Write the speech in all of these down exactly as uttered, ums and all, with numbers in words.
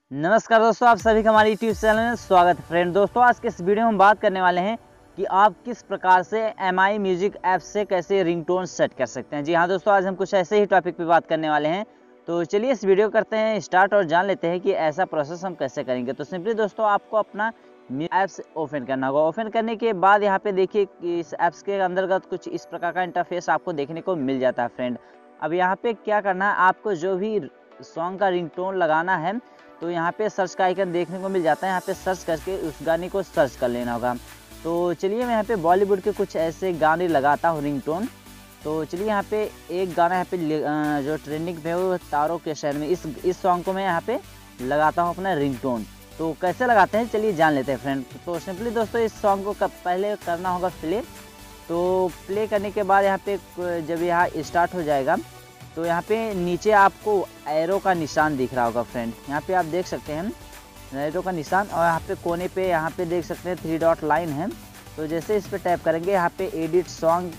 नमस्कार दोस्तों, आप सभी का हमारे यूट्यूब चैनल में स्वागत है। फ्रेंड दोस्तों, आज के इस वीडियो में हम बात करने वाले हैं कि आप किस प्रकार से एम आई म्यूजिक ऐप से कैसे रिंगटोन सेट कर सकते हैं। जी हाँ दोस्तों, आज हम कुछ ऐसे ही टॉपिक पे बात करने वाले हैं। तो चलिए इस वीडियो करते हैं स्टार्ट और जान लेते हैं कि ऐसा प्रोसेस हम कैसे करेंगे। तो सिंपली दोस्तों, आपको अपना ऐप्स ओपन करना होगा। ओपन करने के बाद यहाँ पे देखिए कि इस ऐप्स के अंतर्गत कुछ इस प्रकार का इंटरफेस आपको देखने को मिल जाता है। फ्रेंड, अब यहाँ पे क्या करना है, आपको जो भी सॉन्ग का रिंगटोन लगाना है तो यहाँ पे सर्च का आइकन देखने को मिल जाता है। यहाँ पे सर्च करके उस गाने को सर्च कर लेना होगा। तो चलिए मैं यहाँ पे बॉलीवुड के कुछ ऐसे गाने लगाता हूँ रिंगटोन। तो चलिए यहाँ पे एक गाना यहाँ पे जो ट्रेंडिंग पे वो तारों के शहर में, इस इस सॉन्ग को मैं यहाँ पे लगाता हूँ अपना रिंगटोन। तो कैसे लगाते हैं चलिए जान लेते हैं फ्रेंड। तो सिंपली दोस्तों, इस सॉन्ग को कब पहले करना होगा प्ले। तो प्ले करने के बाद यहाँ पे जब यहाँ स्टार्ट हो जाएगा तो यहाँ पे नीचे आपको एरो का निशान दिख रहा होगा। फ्रेंड, यहाँ पे आप देख सकते हैं एरो का निशान, और यहाँ पे कोने पे यहाँ पे देख सकते हैं थ्री डॉट लाइन है। तो जैसे इस पे टैप करेंगे यहाँ पे एडिट सॉन्ग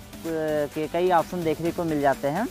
के कई ऑप्शन देखने को मिल जाते हैं।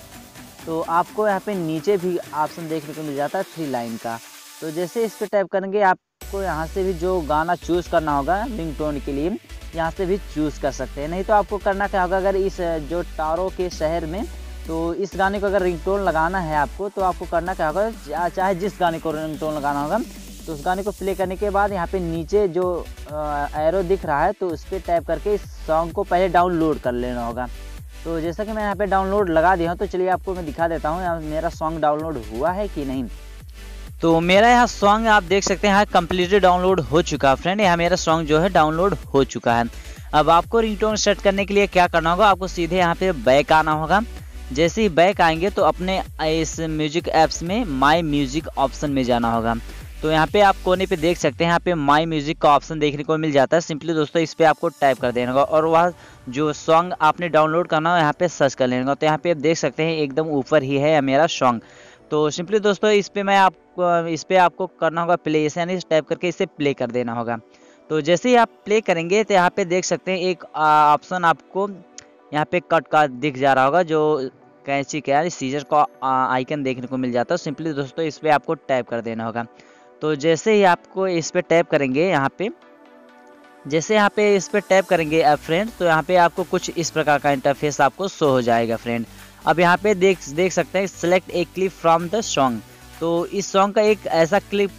तो आपको यहाँ पे नीचे भी ऑप्शन देखने को मिल जाता है थ्री लाइन का। तो जैसे इस पे टैप करेंगे आपको यहाँ से भी जो गाना चूज़ करना होगा रिंगटोन के लिए, यहाँ से भी चूज़ कर सकते हैं। नहीं तो आपको करना क्या होगा, अगर इस जो तारों के शहर में, तो इस गाने को अगर रिंगटोन लगाना है आपको, तो आपको करना क्या होगा, चाहे जिस गाने को रिंगटोन लगाना होगा तो उस गाने को प्ले करने के बाद यहाँ पे नीचे जो एरो दिख रहा है तो उस पर टैप करके इस सॉन्ग को पहले डाउनलोड कर लेना होगा। तो जैसा कि मैं यहाँ पे डाउनलोड लगा दिया हूँ, तो चलिए आपको मैं दिखा देता हूँ यहाँ मेरा सॉन्ग डाउनलोड हुआ है कि नहीं। तो मेरा यहाँ सॉन्ग आप देख सकते हैं यहाँ कम्प्लीटली डाउनलोड हो चुका है। फ्रेंड, यहाँ मेरा सॉन्ग जो है डाउनलोड हो चुका है। अब आपको रिंगटोन सेट करने के लिए क्या करना होगा, आपको सीधे यहाँ पे बैक आना होगा। जैसे ही बैक आएंगे तो अपने इस म्यूजिक ऐप्स में माई म्यूजिक ऑप्शन में जाना होगा। तो यहाँ पे आप कोने पे देख सकते हैं यहाँ पे माई म्यूजिक का ऑप्शन देखने को मिल जाता है। सिंपली दोस्तों इस पे आपको टाइप कर देना होगा और वह जो सॉन्ग आपने डाउनलोड करना हो यहाँ पे सर्च कर लेना होगा। तो यहाँ पे आप देख सकते हैं एकदम ऊपर ही है मेरा सॉन्ग। तो सिंपली दोस्तों इस पे मैं आपको इस पे आपको करना होगा प्ले, यानी टाइप करके इसे प्ले कर देना होगा। तो जैसे ही आप प्ले करेंगे तो यहाँ पे देख सकते हैं एक ऑप्शन आपको यहाँ पे कट का दिख जा रहा होगा, जो कैंची क्या है सीजर का आइकन देखने को मिल जाता है। सिंपली दोस्तों इस पे आपको टैप कर देना होगा। तो जैसे ही आपको इस पे टैप करेंगे यहाँ पे जैसे यहाँ पे इस पे टैप करेंगे आप फ्रेंड, तो यहाँ पे आपको कुछ इस प्रकार का इंटरफेस आपको शो हो जाएगा। फ्रेंड, अब यहाँ पे देख देख सकते हैं select a clip from the song. तो इस सॉन्ग का एक ऐसा क्लिप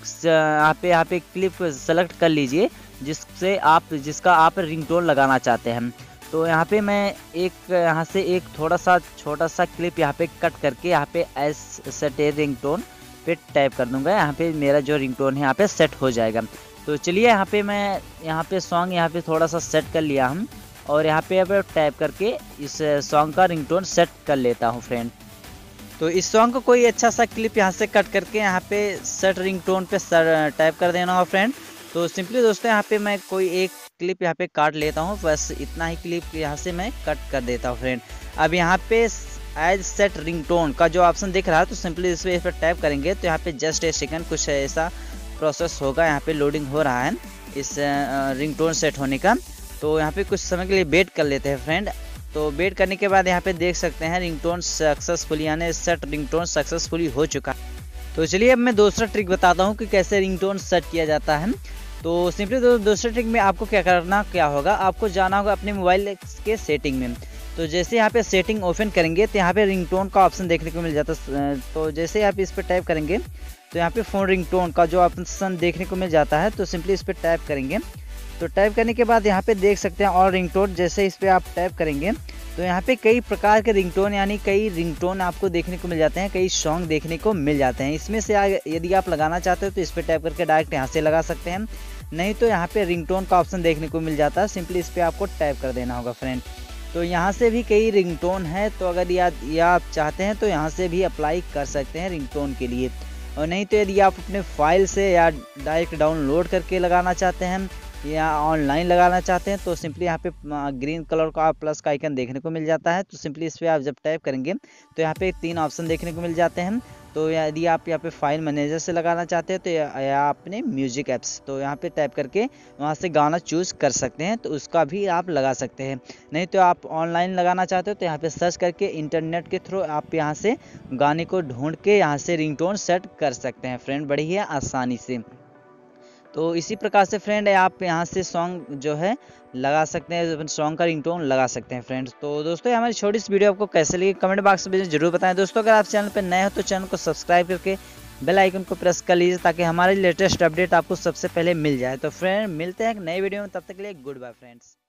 यहाँ पे यहाँ पे क्लिप सेलेक्ट कर लीजिए जिससे आप जिसका आप रिंगटोन लगाना चाहते हैं। तो यहाँ पे मैं एक यहाँ से एक थोड़ा सा छोटा सा क्लिप यहाँ पे कट करके यहाँ पे एस सेट ए रिंगटोन पे टाइप कर दूंगा। यहाँ पे मेरा जो रिंगटोन है यहाँ पे सेट हो जाएगा। तो चलिए यहाँ पे मैं यहाँ पे सॉन्ग यहाँ पे थोड़ा सा सेट कर लिया हम, और यहाँ पे अब टाइप करके इस सॉन्ग का रिंगटोन सेट कर लेता हूँ। फ्रेंड, तो इस सॉन्ग को कोई अच्छा सा क्लिप यहाँ से कट करके यहाँ पे सेट रिंगटोन पे टाइप कर देना होगा। फ्रेंड, तो सिंपली दोस्तों यहाँ पे मैं कोई एक क्लिप यहाँ पे काट लेता हूँ, बस इतना ही क्लिप यहाँ से मैं कट कर देता हूँ। फ्रेंड, अब यहाँ पे एज सेट रिंगटोन का जो ऑप्शन दिख रहा है, तो सिंपली इस पर टैप करेंगे तो यहाँ पे जस्ट ए सेकंड कुछ ऐसा प्रोसेस होगा। यहाँ पे लोडिंग हो रहा है इस रिंगटोन सेट होने का। तो यहाँ पे कुछ समय के लिए वेट कर लेते हैं। फ्रेंड, तो वेट करने के बाद यहाँ पे देख सकते हैं रिंगटोन सक्सेसफुली यानी सेट रिंगटोन सक्सेसफुली हो चुका है। तो चलिए अब मैं दूसरा ट्रिक बताता हूँ कि कैसे रिंगटोन सेट किया जाता है। तो सिंपली दो, दूसरे ट्रिक में आपको क्या करना क्या होगा, आपको जाना होगा अपने मोबाइल के सेटिंग में। तो जैसे यहाँ पे सेटिंग ओपन करेंगे तो यहाँ पे रिंगटोन का ऑप्शन देखने को मिल जाता है। तो जैसे आप इस पर टाइप करेंगे तो यहाँ पे फ़ोन रिंगटोन का जो ऑप्शन देखने को मिल जाता है। तो सिंपली इस पर टाइप करेंगे। तो टाइप करने के बाद यहाँ पे देख सकते हैं और रिंगटोन, जैसे इस पर आप टाइप करेंगे तो यहाँ पे कई प्रकार के रिंगटोन यानी कई रिंगटोन आपको देखने को मिल जाते हैं, कई सॉन्ग देखने को मिल जाते हैं। इसमें से यदि आप लगाना चाहते हो तो इस पर टाइप करके डायरेक्ट यहाँ से लगा सकते हैं, नहीं तो यहाँ पे रिंगटोन का ऑप्शन देखने को मिल जाता है। सिंपली इस पर आपको टाइप कर देना होगा। फ्रेंड, तो यहाँ से भी कई रिंगटोन है, तो अगर या, या आप चाहते हैं तो यहाँ से भी अप्लाई कर सकते हैं रिंगटोन के लिए, और नहीं तो यदि आप अपने फाइल से या डायरेक्ट डाउनलोड करके लगाना चाहते हैं या ऑनलाइन लगाना चाहते हैं तो सिंपली यहाँ पे ग्रीन कलर का प्लस का आइकन देखने को मिल जाता है। तो सिंपली इस पर आप जब टाइप करेंगे तो यहाँ पे तीन ऑप्शन देखने को मिल जाते हैं। तो यदि आप यहाँ पे फाइल मैनेजर से लगाना चाहते हैं तो या, या अपने म्यूजिक ऐप्स, तो यहाँ पे टाइप करके वहाँ से गाना चूज़ कर सकते हैं, तो उसका भी आप लगा सकते हैं। नहीं तो आप ऑनलाइन लगाना चाहते हो तो यहाँ पे सर्च करके इंटरनेट के थ्रू आप यहाँ से गाने को ढूंढ के यहाँ से रिंगटोन सेट कर सकते हैं फ्रेंड, बड़ी ही आसानी से। तो इसी प्रकार से फ्रेंड आप यहाँ से सॉन्ग जो है लगा सकते हैं, सॉन्ग का रिंगटोन लगा सकते हैं फ्रेंड्स। तो दोस्तों हमारी छोटी सी वीडियो आपको कैसे लगी कमेंट बॉक्स में जरूर बताएं। दोस्तों अगर आप चैनल पर नए हो तो चैनल को सब्सक्राइब करके बेल आइकन को प्रेस कर लीजिए ताकि हमारे लेटेस्ट अपडेट आपको सबसे पहले मिल जाए। तो फ्रेंड मिलते हैं एक नई वीडियो में, तब तक के लिए गुड बाय फ्रेंड्स।